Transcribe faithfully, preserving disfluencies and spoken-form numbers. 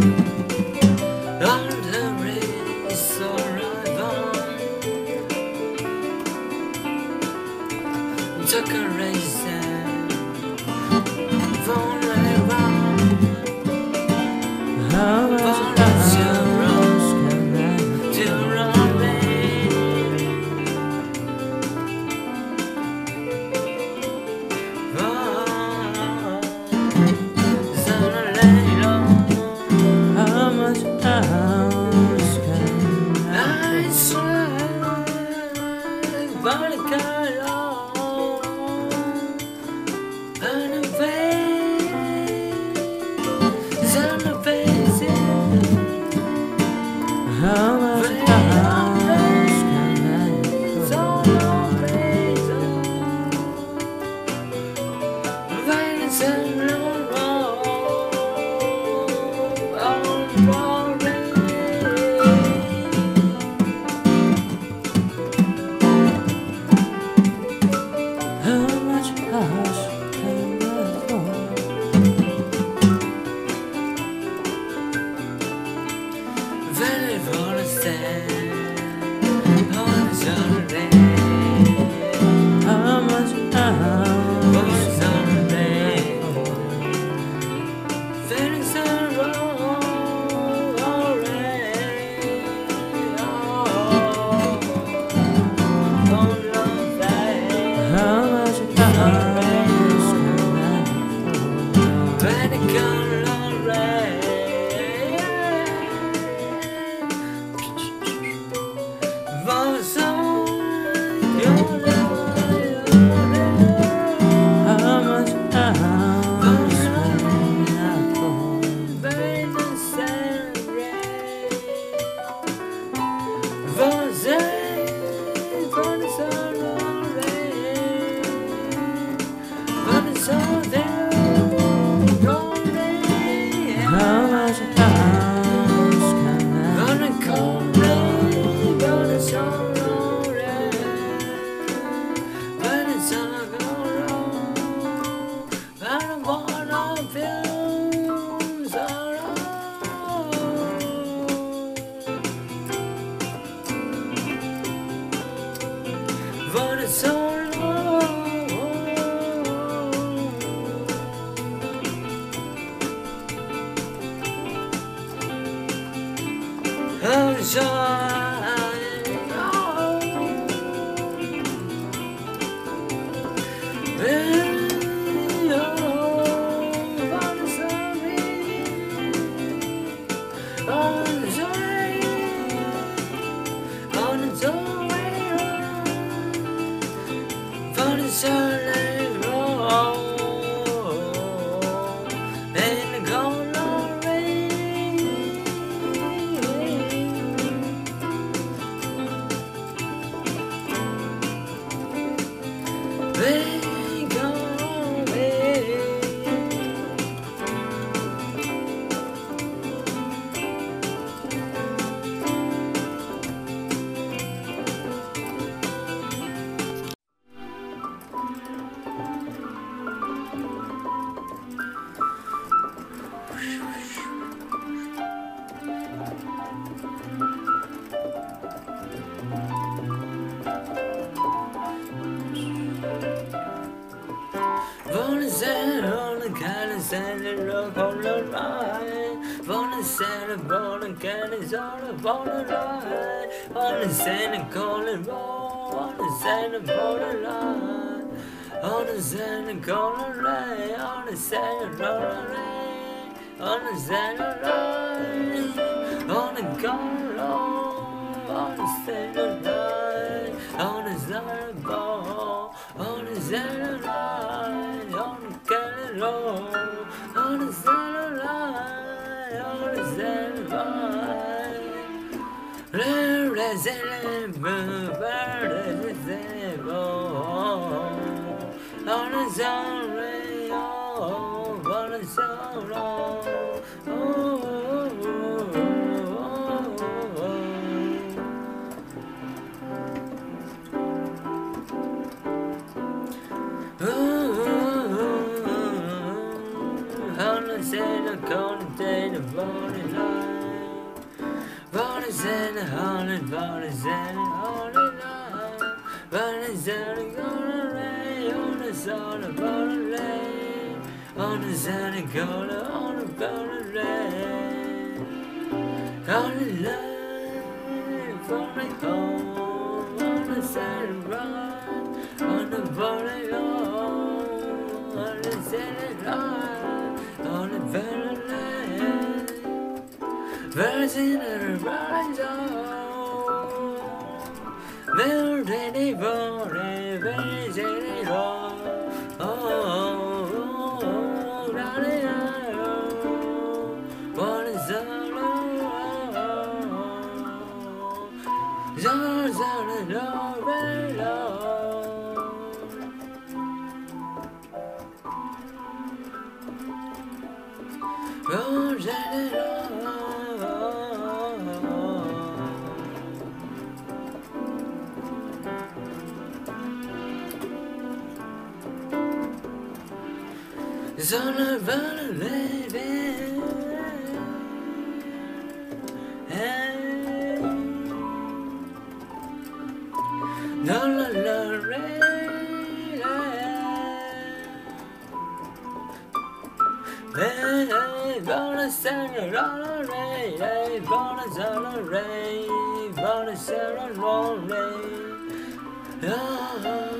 On the race arrival, took a race and phone around. How much hours can I To run me, oh, suddenly, How much hours can I I swear, but I got all and I face, and I face it. How much hours can I So go? long, please, when it's a long road, on rolling. How much hours can I go? Very for the stand on the Sunday, How much hours on the can I Sunday. go? Very sorrow already, oh, on the day. How much hours can I go? Very cold already. For some, your love, How much hours can I go? very necessary. For say, for the sorrow, for the sorrow, glory. How much hours can I Gonna go? come rain, gonna sorrow rain, when it's all gone wrong, I don't wanna feel sorrow. For it's so long, I'm sorry, oh, hey, oh, I'm sorry, I'm sorry, I'm sorry, for the sorry, oh, and the glory. They go away. Wanna set on the kind of sand and rock on the ride. Wanna set up on the kind of sort of on the ride. Wanna send a call and roll. Wanna send a call and ride. Wanna send a call and ride. Wanna send a roll and ride. Wanna send a ride. Wanna go low. Wanna send a ride. Wanna send a ball. Wanna send a ride. Wanna get it all. Wanna send a ride. Wanna send a ride. Let's let move, let's let go. On a sorry, oh, on a sorrow, oh, oh, oh, oh, oh, on a said corner day, the morning light. Bodies in the holly, bodies in the holly light. Bodies in the golden ray, on the sun of golden ray. On the sun of golden, on the golden ray. Golden light, falling home, on the sun run, on the body home, on the sun light, on the golden ray. Birds in the rising zone, they're ready for it, birds in the road. Oh, oh, oh, darling, oh, what is all alone? Zones on the door, very low. Birds in the road. It's all about a baby. Hey, la la la, rain. Hey, hey, gonna send it all a rain. Hey, gonna send a rain. Gonna send a rain.